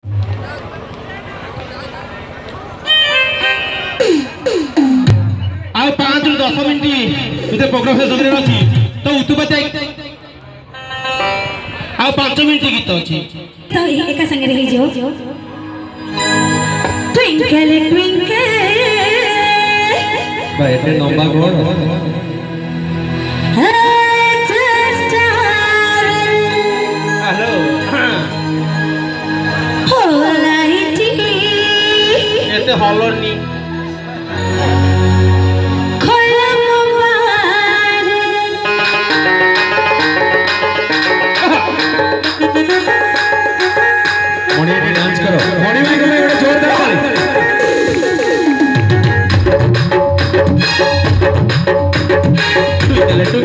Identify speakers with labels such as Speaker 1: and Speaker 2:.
Speaker 1: आ 5 ରୁ 10 मिनिट ভিতরে প্রোগ্রাম শেষ হবার আছে তো উতুপাতে आ 5 मिनिट गीत ଅଛି
Speaker 2: तो एका संगे रही जो ट्विंकल ट्विंकल
Speaker 3: भाई एते लंबा गोड़ हेलो
Speaker 2: होलाइटी
Speaker 1: एते हलनी
Speaker 3: मोनी पे डांस करो मोनी भाई को एक जोरदार ताली टू